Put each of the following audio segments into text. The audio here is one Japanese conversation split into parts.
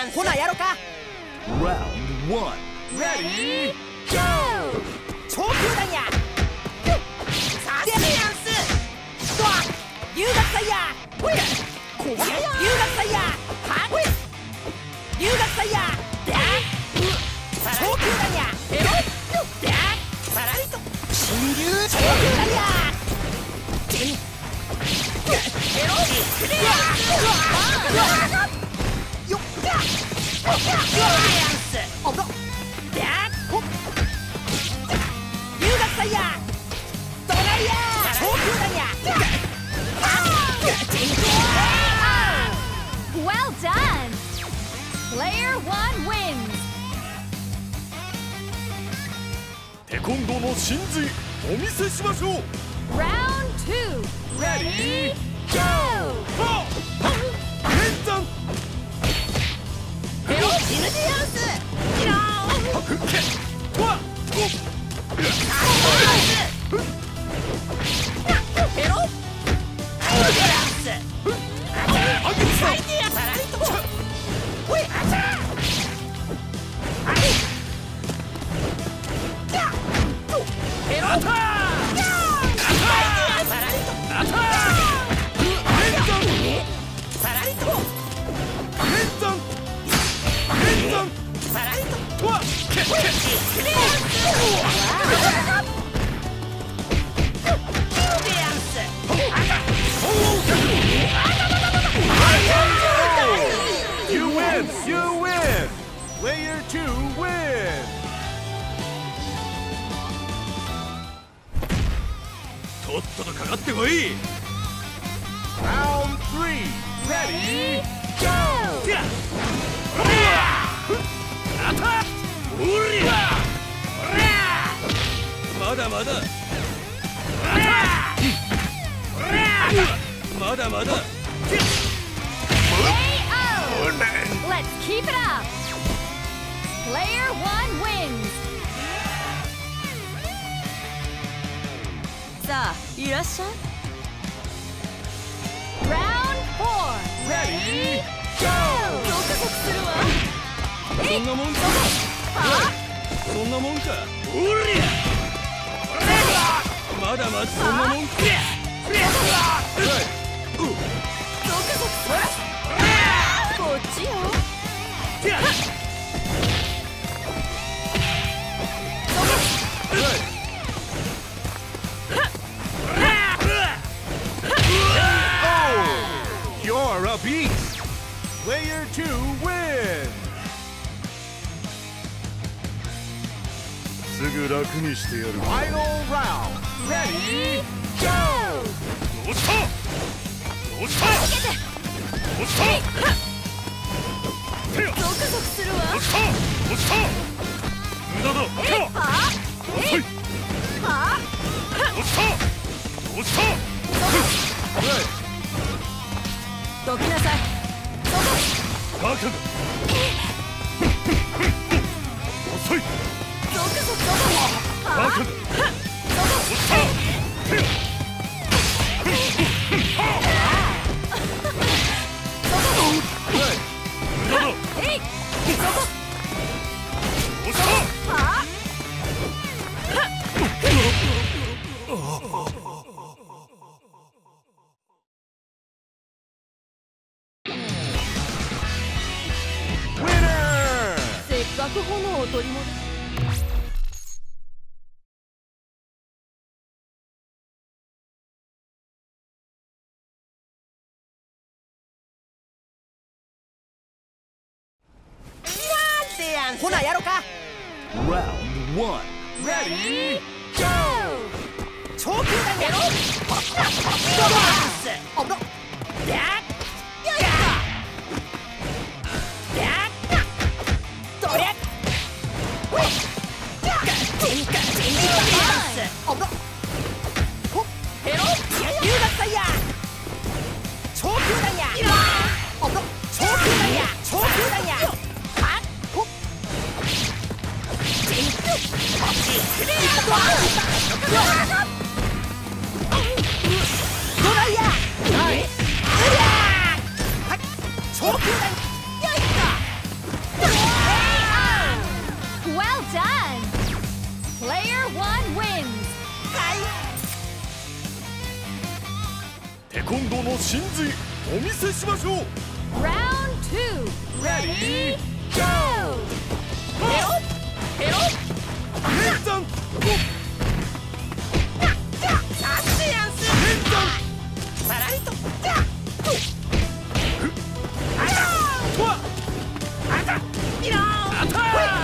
ほなやろか。 Round 1 Ready Go 超級弾やさせるやんすドア留学祭や留学祭やは留学祭や超級弾やさらりと新流超級弾やヘロクレアよっおっと留学祭やドライヤー超級弾や Well done! Player 1 wins! テコンドーの真髄お見せしましょう。 Round 2 Ready Go! 連山ヘロ死ぬでやんすキラーふっけわっヘロ最低やさらりとほいあちゃヘロ最低やさらりとさらりと連山さらりとわっYou win! You win! Player 2 win! とっととかかってこい Round 3 Ready Go! あたおりゃまだまだまだまだ Let's keep it up! Player 1 wins! さあいらっしゃい Round 4 Ready Go! ゾクゾクするわそんなもんかそんなもんかおりゃまだまだそんなもんかゾクゾクするこっちよ You're a beast! Player 2 wins! すぐ楽にしてやる Final round! Ready Go! どうしたどうしたどうしたゾクゾクするわどうしたどうした無駄だどうしたどうしたどきなさいバカだ遅いゾクゾクバカだどうしたせっかく炎を取り戻すほなやろか Round 1 Ready Go! 超級弾やろおっとどりゃおっとヘロ留学祭や超級弾やおっと超級弾や超級弾やドライヤーコンドの真髄お見せしましょう。 Round 2. Ready? Go! ペロ連山さすやんす連山さらりととわあたピローンあた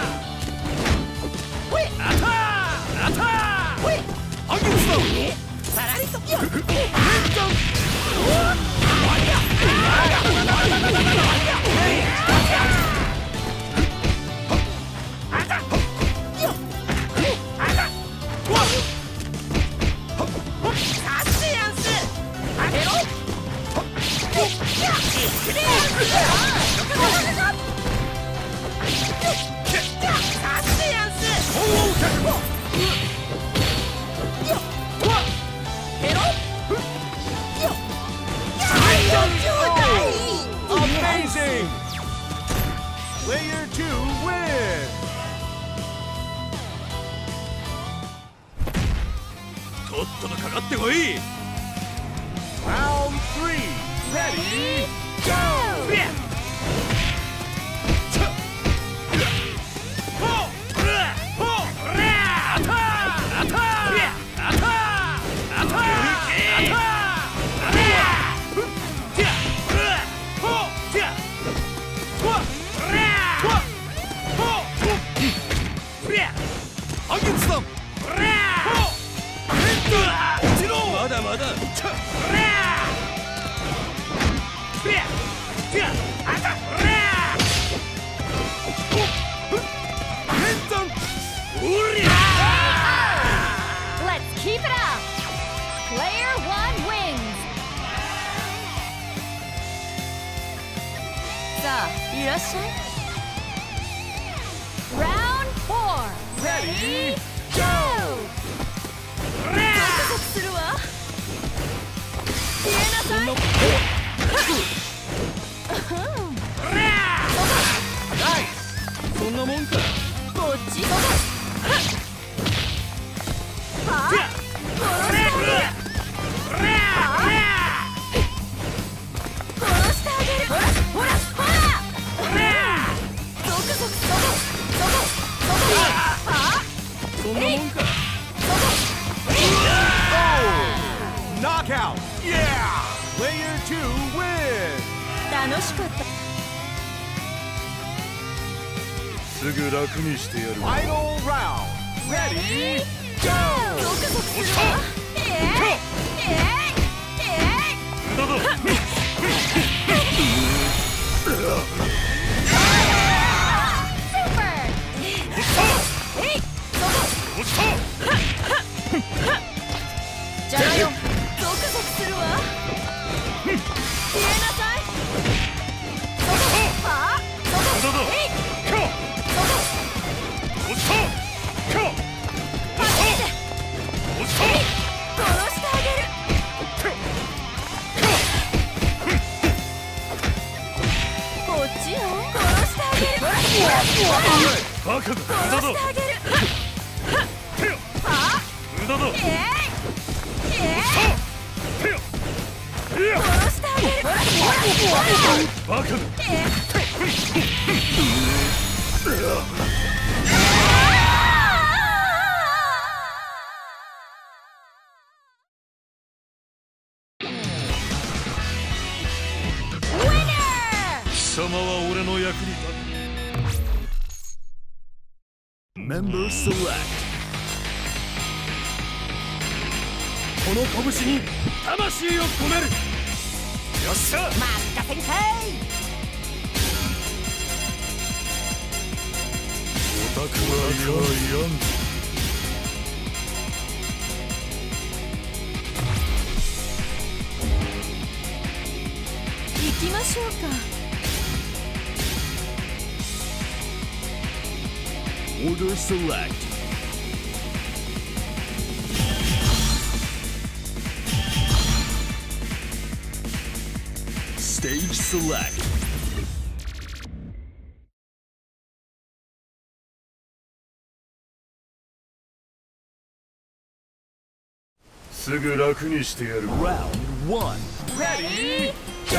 ほいあたあたほいあげつださらりと連山Amazing! Player 2 win! とっととかかってこい Round 3 Ready? Go! Let's keep it up! Player 1 wins! さあ、いらっしゃい Round 4 Ready? Go! ゾクゾクするわ消えなさいナイスそんなもんかこっちはあ殺してあげるほらほらほらゾクゾクゾクゾクゾクはあそんなもんか Knockout! Yeah! Player 2 win! 楽しかったすぐ楽にしてやる Final round! Ready? Go! ゾクゾクするわだぞじゃらよゾクゾクするわ消えなさいはあだぞ今日おっさ今日おっさおっさ殺してあげるこっちよ殺してあげるバカだ殺してあげるはあだぞ殺してあげるバカだ貴様は俺の役に立つ Member Select この拳に魂を込めるよっしゃ任せんかいオタクはいやん行きましょうか Order Select Stage Selectすぐ楽にしてやる Round one. Ready, go!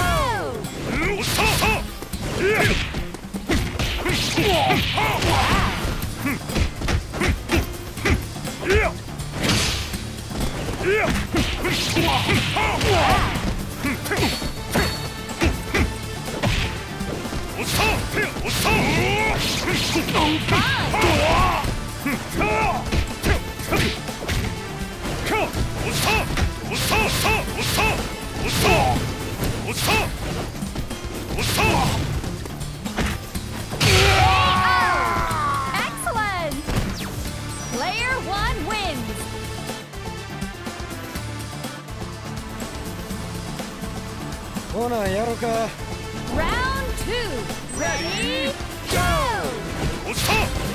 Excellent! Player 1 wins! Round 2! Ready, go!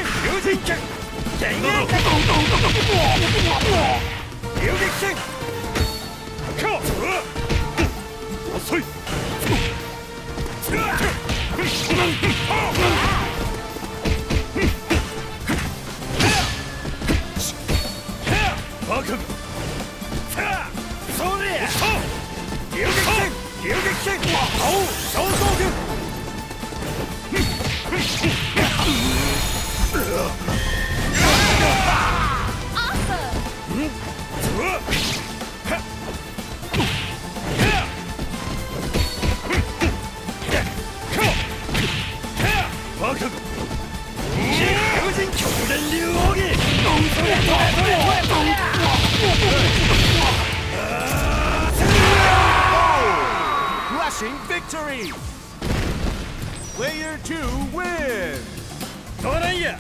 Crushing victory! Player 2 wins! どうなんや!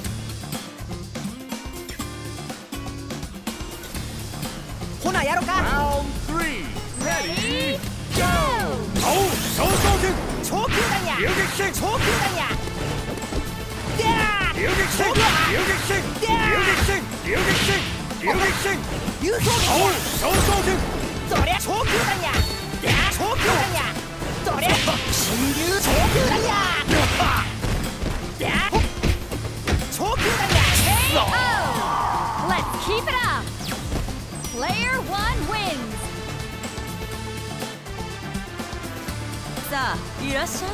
Round 3! Ready, go! 総合軍長球弾や遊撃戦長球弾やでー遊撃戦遊撃戦遊撃戦遊撃戦遊撃戦流走撃総合軍そりゃ長球弾やでー長球弾やそりゃ新流長球弾やでー長球弾や KO! Let's keep it up! Player 1 wins! さあ、いらっしゃい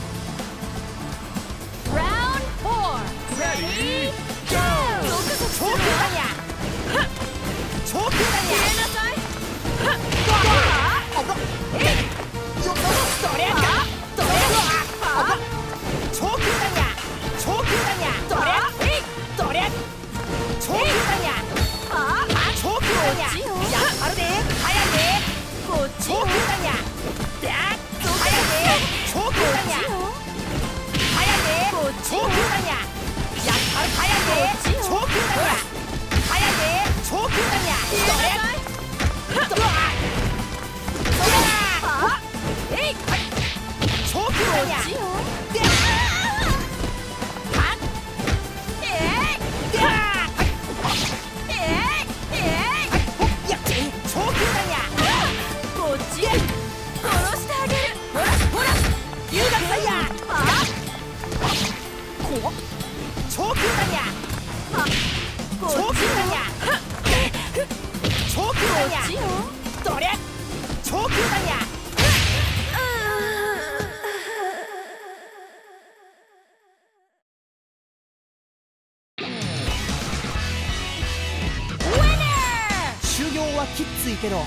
Round 4! Ready, go! 長球弾や長球弾や消えなさいそりゃそりゃ長球弾や長球弾やそりゃそりゃ長球弾や長球弾ややっぱるで速いでこっち長球弾やで速いで長球弾や速いで長球弾ややっぱる速いで長球弾や速いで長球弾やそりゃ長球弾やでやっち長球弾やこっちへ殺してあげるほらほら遊学祭やこ長球弾やこっち長球弾や長球弾やこっちよそりゃ長球弾や修行はきっついけど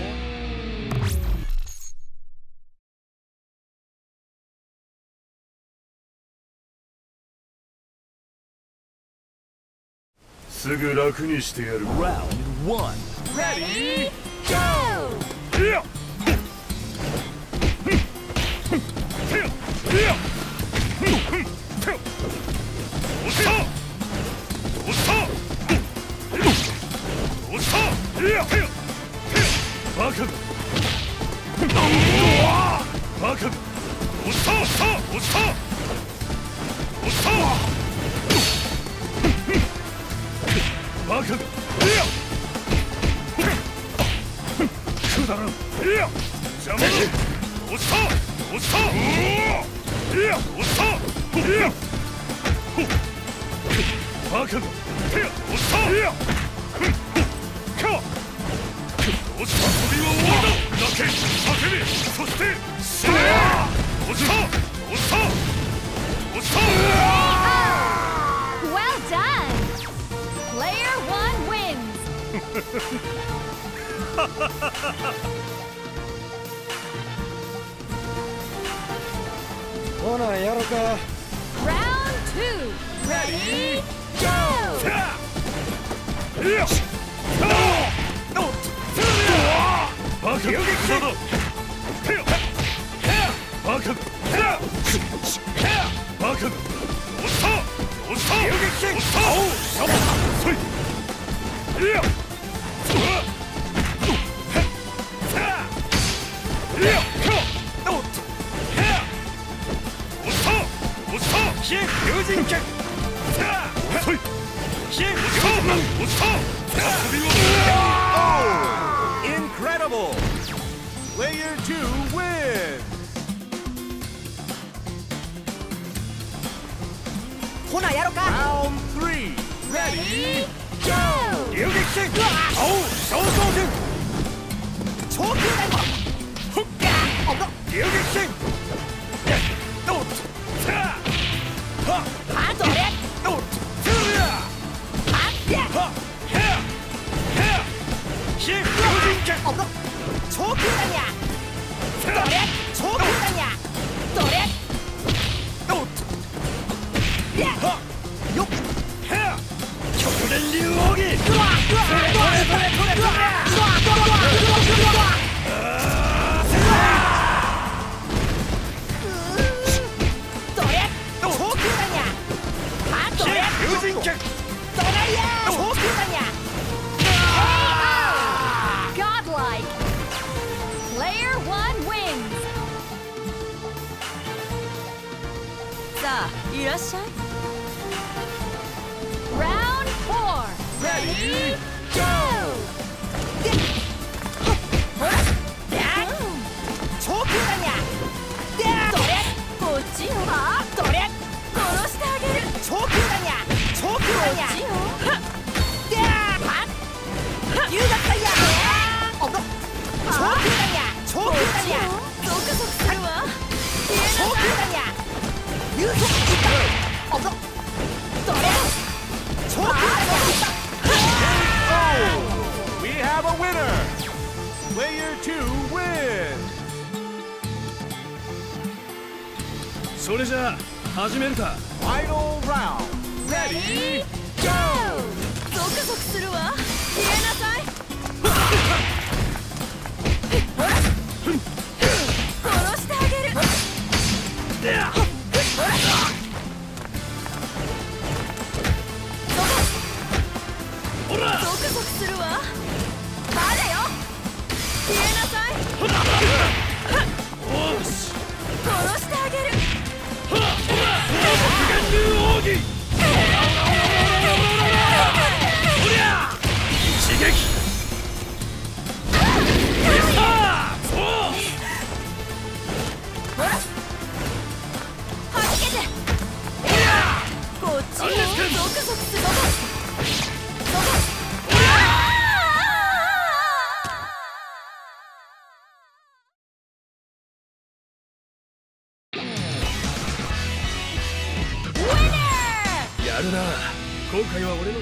すぐ楽にしてやる Round 1 Ready, go! いやバカバカバカくだらん邪魔だ落ちた落ちたいや落ちたいやバカが落ちたいやか遊びは終わりだ。泣け、叫べ、そして死ね。落ちた、落ちた、落ちた。 Well done! Player 1 wins! ほなやろか。 Round 2! Ready? Go! バカだ。バカだ。バカだ。落ちた、落ちた、落ちた。そい。 Incredible! Player 2 wins! ほなやろか。 Round 3! Ready? Go! 流撃戦。青、肖像拳。 長球大魔。ふっか。おっと。 流撃戦。どっ。さあ。は。 はどれ。 どっ。つるや。 はっや。 は。へ。へ。ひ。流人拳。 おっと。長球大や。どれ。長球大や。どれ。 どっ。 や。 は。 よっ。 へ。極限流奥義。 うわ。うわ。うわ。うわ。どれ。長球大や。はどれ。 流人拳。 どれや。長球大や。 Godlike! Player 1 wins! さあ、いらっしゃい。 Round 4! Ready? Go! ほら。や。長球だにゃ。で。どれ。こっちよ。は。どれ。殺してあげる。長球だにゃ。長球だにゃ。こっちよ。で。は。夕方や。おっと。長球だにゃ。長球だにゃ。ゾクゾクするわ。長球だにゃ。夕方いった。おっと。どれ。長球だにゃ。 We have a winner! Player 2 wins! それじゃあ始めるか。 Final round! Ready? Go! ゾクゾクするわ。消えなさい。ほら。殺してあげる。ほら。 ほら。 ゾクゾクするわ。まだよ。消えなさい。 おし。 殺してあげる。 極限流奥義。おりゃ。一撃。さあ。そう。 ほら。はじけて。こっちよ。ゾクゾクする。 やるな。今回は俺の。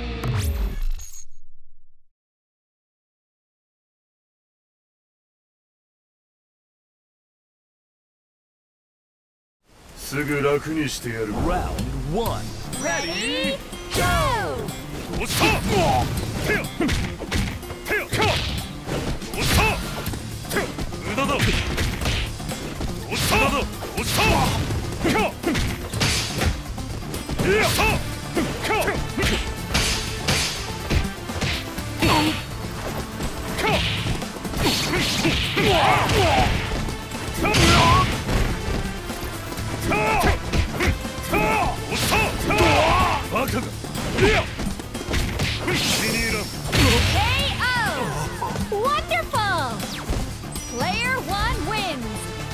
すぐ楽にしてやる。 Round 1! Ready? Go! 落ちた。手よ。手よ。落ちた。手よ。無駄だ。落ちた。落ちた。手よ。やった。バカだ。 KO! Wonderful! Player 1 wins!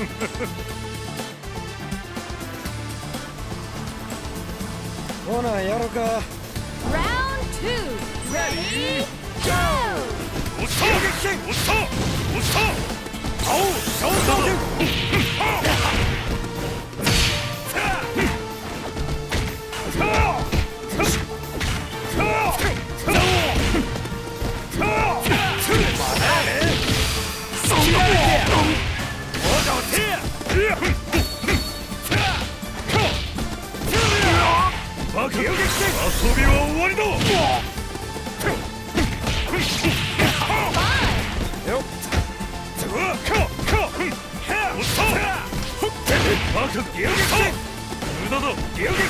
ほなやろか。 Round 2! Ready? Go! 押した押した押した青小刀剣バカ遊撃戦遊びは終わりだバカ遊撃戦無駄だ遊撃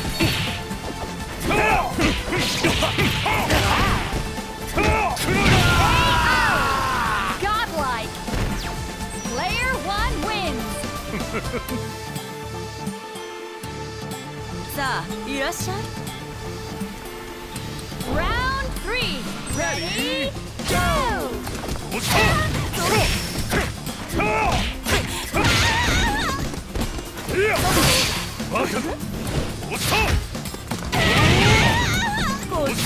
Godlike! Player 1 wins! さあいらっしゃい Round 3! Ready? Go! 押したバカ押した押した押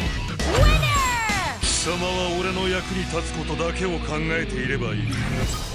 貴様は俺の役に立つことだけを考えていればいい。